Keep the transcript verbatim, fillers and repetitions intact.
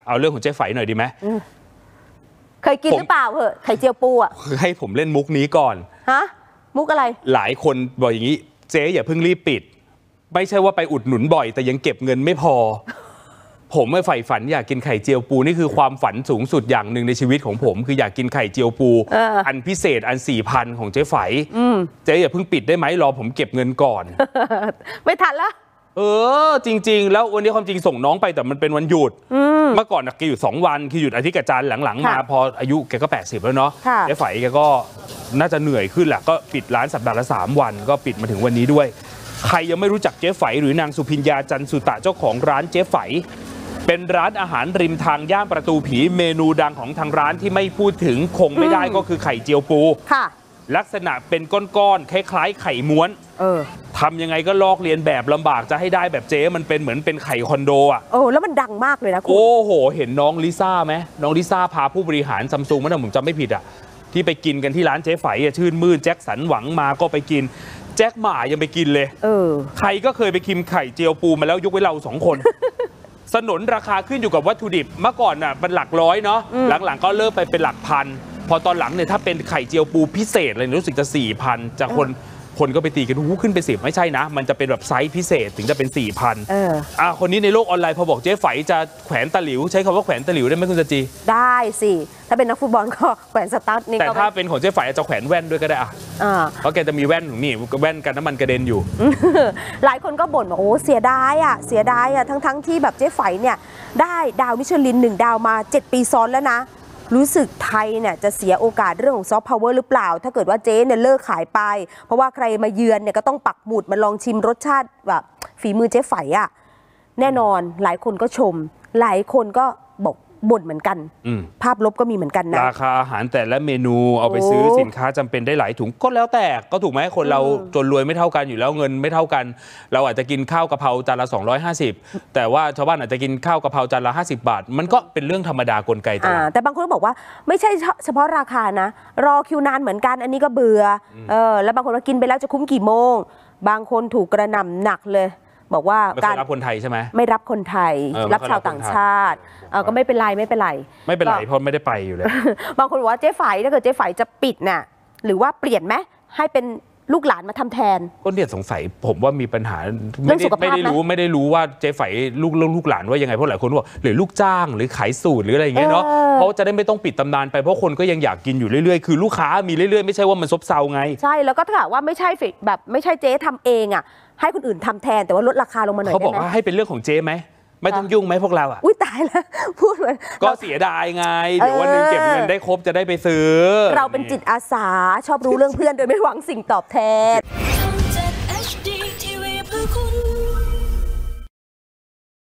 เอาเรื่องของเจ๊ไฝหน่อยดีไหมเคยกินหรือเปล่าเหอะไข่เจียวปูอ่ะให้ผมเล่นมุกนี้ก่อนฮะมุกอะไรหลายคนบอกอย่างนี้เจ๊อย่าเพิ่งรีบปิดไม่ใช่ว่าไปอุดหนุนบ่อยแต่ยังเก็บเงินไม่พอผมไม่ใฝ่ฝันอยากกินไข่เจียวปูนี่คือความฝันสูงสุดอย่างหนึ่งในชีวิตของผมคืออยากกินไข่เจียวปูอันพิเศษอันสี่พันของเจ๊ไฝเจ๊อย่าเพิ่งปิดได้ไหมรอผมเก็บเงินก่อนไม่ทันละเออจริงๆแล้ววันนี้ความจริงส่งน้องไปแต่มันเป็นวันหยุดเมื่อก่อนแกหยุดสองวันคือหยุดอาทิตย์กับจันทร์หลังๆมาพออายุแกก็แปดสิบแล้วเนาะเจ๊ไฝแกก็น่าจะเหนื่อยขึ้นแหละก็ปิดร้านสัปดาห์ละสามวันก็ปิดมาถึงวันนี้ด้วยใครยังไม่รู้จักเจ๊ไฝหรือนางสุพิญญาจันสุตะเจ้าของร้านเจ๊ไฝเป็นร้านอาหารริมทางย่านประตูผีเมนูดังของทางร้านที่ไม่พูดถึงคงไม่ได้ก็คือไข่เจียวปูค่ะลักษณะเป็นก้อนๆคล้ายๆไข่ม้วนเออทำยังไงก็ลอกเลียนแบบลำบากจะให้ได้แบบเจ๊มันเป็นเหมือนเป็นไข่คอนโดอ่ะโอ้แล้วมันดังมากเลยนะคุณโอ้โหเห็นน้องลิซ่าไหมน้องลิซ่าพาผู้บริหารซัมซุงมั้งผมจำไม่ผิดอ่ะที่ไปกินกันที่ร้านเจ๊ไฝอ่ะชื่นมื่นแจ็คสันหวังมาก็ไปกินแจ็คหม่ายังไปกินเลยเออใครก็เคยไปกินไข่เจียวปูมาแล้วยกเว้นเราสองคนสนนราคาขึ้นอยู่กับวัตถุดิบเมื่อก่อนน่ะเป็นหลักร้อยเนาะหลังๆก็เริ่มไปเป็นหลักพันพอตอนหลังเนี่ยถ้าเป็นไข่เจียวปูพิเศษเลยรู้สึกจะสี่พันจะคนคนก็ไปตีกันหูขึ้นไปสิบไม่ใช่นะมันจะเป็นแบบไซส์พิเศษถึงจะเป็นสี่พันเอออ่ะคนนี้ในโลกออนไลน์พอบอกเจ๊ไฝจะแขวนตะหลิวใช้คำว่าแขวนตะหลิวได้ไหมคุณสจีได้สิถ้าเป็นนักฟุตบอลก็แขวนสตาร์ทนี่แต่ถ้าเป็นของเจ๊ไฝจะแขวนแว่นด้วยก็ได้อ่ะเพราะแกจะมีแว่นของนี่แว่นกันน้ำมันกระเด็นอยู่หลายคนก็บ่นว่าโอ้เสียดายอ่ะเสียดายอ่ะทั้งทั้งที่แบบเจ๊ไฝเนี่ยได้ดาวมิชลินหนึ่งดาวมาเจ็ดปีซ้อนแล้วนะรู้สึกไทยเนี่ยจะเสียโอกาสเรื่องของซอฟต์พาวเวอร์หรือเปล่าถ้าเกิดว่าเจ๊เนี่ยเลิกขายไปเพราะว่าใครมาเยือนเนี่ยก็ต้องปักหมุดมาลองชิมรสชาติแบบฝีมือเจ๊ไฝอ่ะแน่นอนหลายคนก็ชมหลายคนก็บอกบ่นเหมือนกันภาพลบก็มีเหมือนกันนะราคาอาหารแต่ละเมนูเอาไปซื้อสินค้าจำเป็นได้หลายถุงก็แล้วแต่ก็ถูกไหมคนเราจนรวยไม่เท่ากันอยู่แล้วเงินไม่เท่ากันเราอาจจะกินข้าวกะเพราจานละสองร้อยห้าสิบแต่ว่าชาวบ้านอาจจะกินข้าวกะเพราจานละห้าสิบบาทมันก็เป็นเรื่องธรรมดากลไกตลาดแต่บางคนบอกว่าไม่ใช่เฉพาะราคานะรอคิวนานเหมือนกันอันนี้ก็เบื่อเออแล้วบางคนว่ากินไปแล้วจะคุ้มกี่โมงบางคนถูกกระหน่ำหนักเลยบอกว่าการรับคนไทยใช่ไหมไม่รับคนไทยรับชาวต่างชาติก็ไม่เป็นไรไม่เป็นไรไม่เป็นไรเพราะไม่ได้ไปอยู่เลยบางคนบอกว่าเจ๊ไฝถ้าเกิดเจ๊ไฝจะปิดน่ะหรือว่าเปลี่ยนไหมให้เป็นลูกหลานมาทำแทนก็เนี่ยสงสัยผมว่ามีปัญหาไม่ได้ไม่ได้รู้ไม่ได้รู้ว่าเจ๊ไฝลูกลูกหลานว่ายังไงเพราะหลายคนบอกหรือลูกจ้างหรือขายสูตรหรืออะไรอย่างเงี้ยเนาะเพราะจะได้ไม่ต้องปิดตำนานไปเพราะคนก็ยังอยากกินอยู่เรื่อยๆคือลูกค้ามีเรื่อยๆไม่ใช่ว่ามันซบเซาไงใช่แล้วก็ถ้าว่าไม่ใช่แบบไม่ใช่เจ๊ทำเองอ่ะให้คนอื่นทำแทนแต่ว่าลดราคาลงมาหน่อยเขาบอกว่าให้เป็นเรื่องของเจ๊ไหมไม่ต้องยุ่งไหมพวกเราอ่ะอุ้ยตายแล้วพูดเลยก็เสียดายไงเดี๋ยววันนึงเก็บเงินได้ครบจะได้ไปซื้อเราเป็นจิตอาสาชอบรู้เรื่องเพื่อนโดยไม่หวังสิ่งตอบแทน